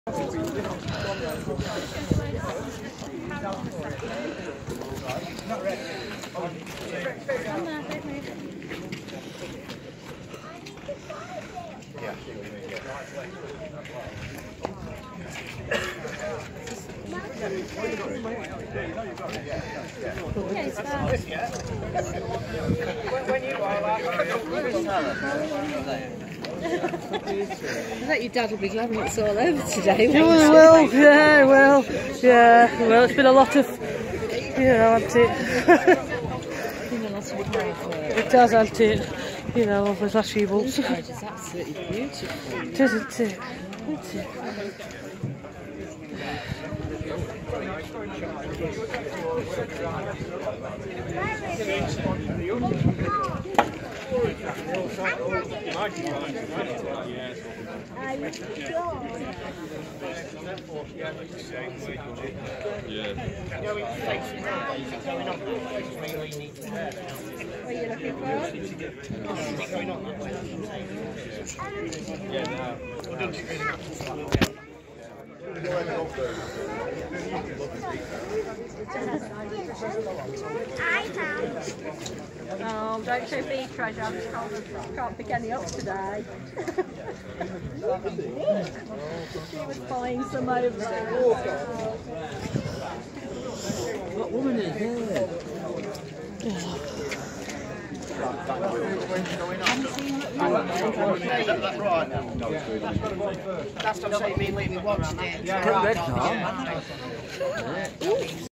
I bet your dad will be glad when it's all over today. Well, it's been a lot of, hasn't it? Been a lot of hard work. It does, hasn't it? Over the last few months. This garage is absolutely beautiful. It is, isn't it? Oh, don't show me treasure, I can't pick any up today. She was buying some over there. What woman is there? Last time I saw you, me and Lee, we watched it.